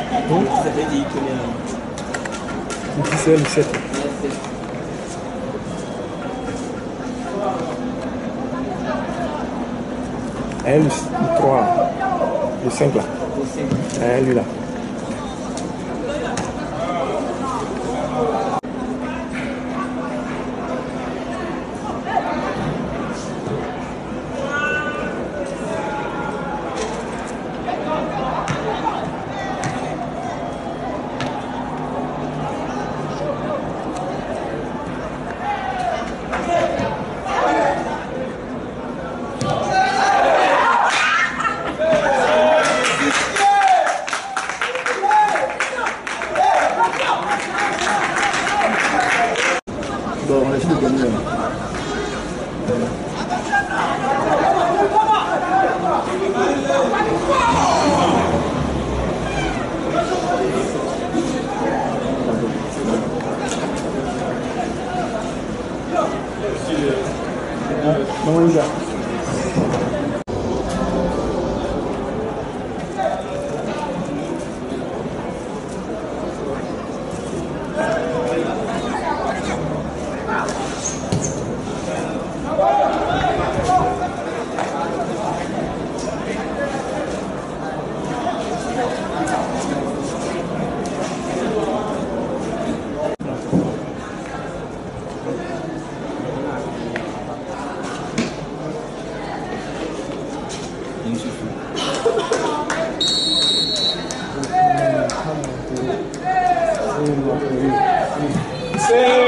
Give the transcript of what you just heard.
Ça fait dire que c'est le 7. Elle, le 3, le 5 là. Lui là. Bon, on a essayé de gagner. Comment il va? C'est